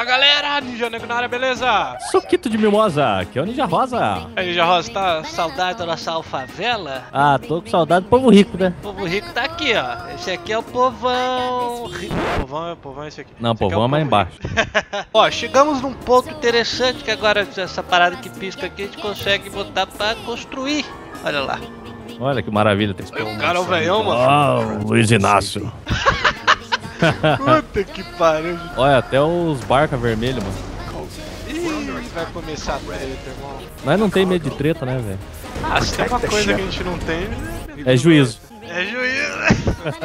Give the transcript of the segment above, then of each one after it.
Fala galera, Ninja Negro na área, beleza? Suquito de mimosa, aqui é o Ninja Rosa. Aí, Ninja Rosa, tá saudade da nossa alfavela? Ah, tô com saudade do povo rico, né? O povo rico tá aqui, ó. Esse aqui é o povão rico. Povão é esse aqui. Não, Esse aqui povão é mais povo embaixo. rico. Ó, chegamos num ponto interessante que agora essa parada que pisca aqui a gente consegue botar pra construir. Olha lá. Olha que maravilha. Tem O cara é o velhão, mano. Ah, Luiz Inácio. Puta que pariu. Olha, até os barca vermelhos, mano. Ih, vai começar a treta, irmão. Nós não tem medo de treta, né, velho? Ah, se tem uma coisa que a gente não tem... É juízo. É juízo, né?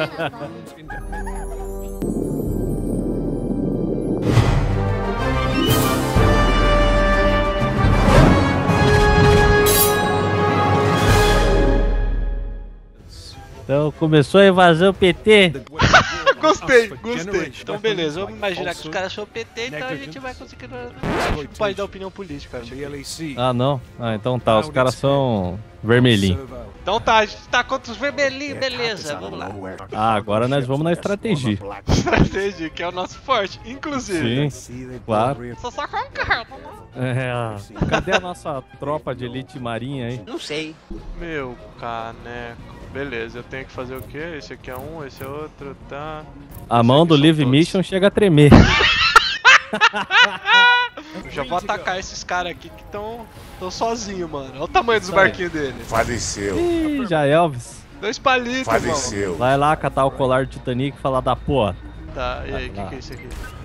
Então começou a invasão PT. Gostei. Então beleza, vamos imaginar que os caras são PT, então a gente vai conseguir... Pode dar opinião política, acho. Ah, não? Ah, então tá, os caras são vermelhinhos. Então tá, a gente tá contra os vermelhinhos, beleza, vamos lá. Ah, agora nós vamos na estratégia. Estratégia, que é o nosso forte, inclusive. Sim, claro. Só com um carro. É, cadê a nossa tropa de elite marinha aí? Não sei. Meu caneco. Beleza, eu tenho que fazer o quê? Esse aqui é um, esse é outro, tá? A mão do Live Mission chega a tremer. Eu já vou atacar esses caras aqui que estão sozinhos, mano. Olha o tamanho dos barquinhos dele. Faleceu. Ih, já Elvis. 2 palitos, mano. Faleceu. Vai lá catar o colar do Titanic e falar da porra. Tá, e aí, o que é isso aqui?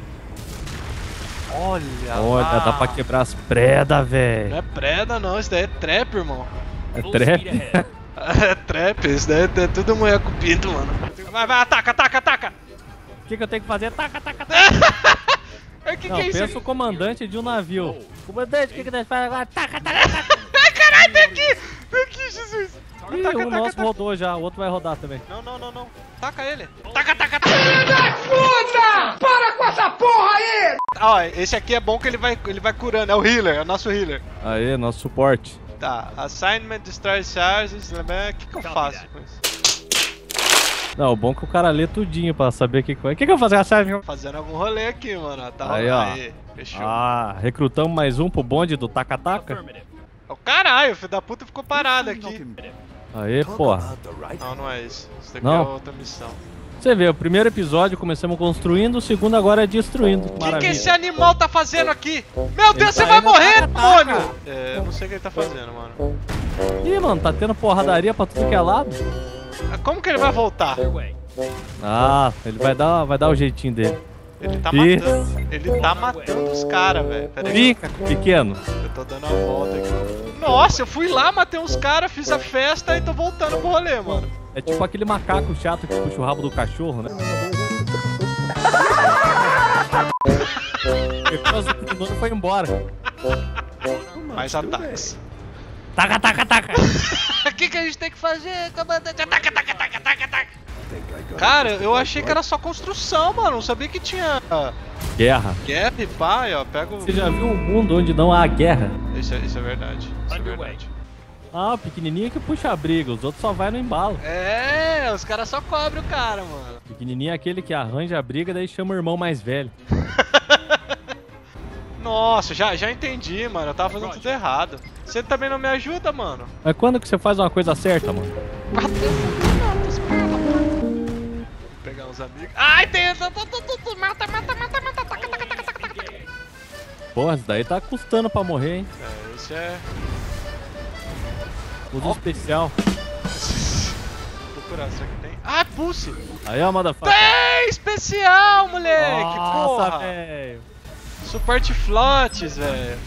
Olha Olha, dá pra quebrar as predas, velho. Não é preda não, isso daí é trap, irmão. É trap? É trap, isso daí é tudo mulher com pinto, mano. Vai, ataca! O que eu tenho que fazer? Taca. Que Não, é isso pensa aqui? o comandante de um navio. Comandante, o que nós faz agora? Taca. Ai, caralho, tem aqui, Jesus. Ih, o nosso rodou já, o outro vai rodar também. Não. Taca ele. Taca. Puta! Para com essa porra aí! Ó, esse aqui é bom que ele vai curando, é o healer, é o nosso healer. Aí, nosso suporte. Tá, assignment, destroy charges, o que eu faço com isso? Não, o bom é que o cara lê tudinho pra saber o que foi. O que eu vou fazer? Fazendo algum rolê aqui, mano. Tá Aí, ó. Aí, fechou. Ah, recrutamos mais um pro bonde do taca-taca. Oh, caralho, o filho da puta ficou parado aqui. Aí, porra. Não é isso. Isso daqui Não. é outra missão. Você vê, o primeiro episódio começamos construindo, o segundo agora é destruindo. O que esse animal tá fazendo aqui? Meu Deus, você tá vai indo morrer, taca-taca. demônio! Eu não sei o que ele tá fazendo, mano. Ih, mano, tá tendo porradaria pra tudo que é lado. Como que ele vai voltar? Ah, ele vai dar o jeitinho dele. Ele tá Ih. matando. Ele tá matando os caras, velho. Pera aí. Fica, pequeno. Eu tô dando a volta aqui. Nossa, eu fui lá, matei uns caras, fiz a festa e tô voltando pro rolê, mano. É tipo aquele macaco chato que puxa o rabo do cachorro, né? Depois o dono foi embora. Mais ataques. Taca. O que a gente tem que fazer, comandante? Ataca. Cara, eu achei que era só construção, mano. Não sabia que tinha Guerra. gap, pai, ó. Pega o... Você já viu um mundo onde não há guerra? Isso é verdade. Isso é verdade. Ah, o pequenininho que puxa a briga, os outros só vai no embalo. É, os caras só cobrem o cara, mano. Pequenininho é aquele que arranja a briga, daí chama o irmão mais velho. Nossa, já entendi, mano. Eu tava fazendo tudo errado. Você também não me ajuda, mano. Mas quando que você faz uma coisa certa, mano? Vou pegar uns amigos. Ai, tem... Mata. Taca. Porra, isso daí tá custando pra morrer, hein? É, esse é... Uso especial. Vou procurar, será que tem? Ah, pulse! Aí, ó, motherfucker. Tem especial, moleque! Nossa, Porra! velho. Suporte flotes, velho.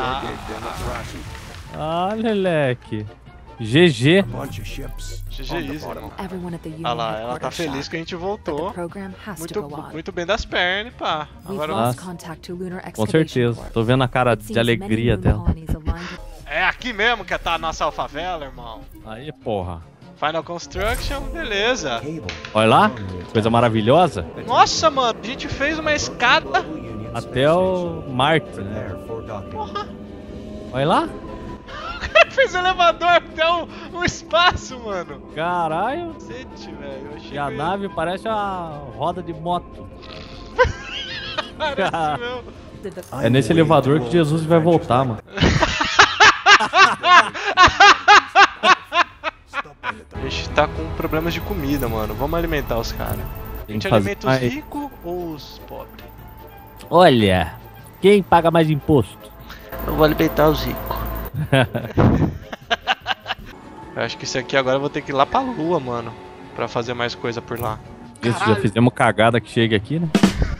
Ah, leleque. GG. GG Easy, irmão. Everyone at the union Olha lá, had ela tá ordered shot, feliz que a gente but the voltou. program has to go on. Muito bem das pernas, pá. We've Agora lost Nossa. contact to Lunar Com Excavation certeza. Corp. Tô vendo a cara It de seems alegria many lunar dela. colonies aligned with é aqui mesmo que tá a nossa alfavela, irmão. Aí, porra. Final Construction, beleza. Olha lá, coisa maravilhosa. Nossa, mano, a gente fez uma escada. Até o Marte, né? Porra, Olha lá. fez elevador até o espaço, mano. Caralho. Cacete, velho. Eu achei E a nave parece a roda de moto. Parece mesmo. É nesse elevador que Jesus vai voltar, mano. A gente tá com problemas de comida, mano. Vamos alimentar os caras. A gente alimenta os ricos ou os pobres? Olha, quem paga mais imposto? Eu vou alimentar os ricos. Eu acho que esse aqui agora eu vou ter que ir lá pra lua, mano. Pra fazer mais coisa por lá. Isso, já fizemos cagada que chega aqui, né?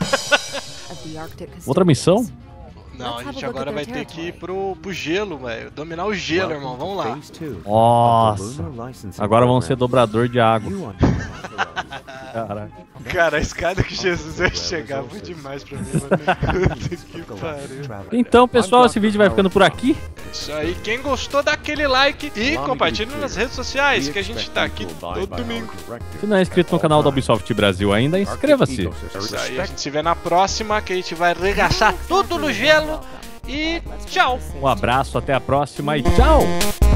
Outra missão? Não, a gente agora vai ter que ir pro gelo, velho. Dominar o gelo, irmão. Vamos lá. Nossa. Agora vamos ser dobrador de água. Caraca. Cara, a escada que Jesus vai chegar foi demais pra mim, mano. Puta que pariu. Então, pessoal, esse vídeo vai ficando por aqui. Isso aí. Quem gostou, dá aquele like e compartilha nas redes sociais, que a gente tá aqui todo domingo. Se não é inscrito no canal da Ubisoft Brasil ainda, inscreva-se. Isso aí. A gente se vê na próxima, que a gente vai arregaçar tudo no gelo. E tchau. Um abraço, até a próxima e tchau!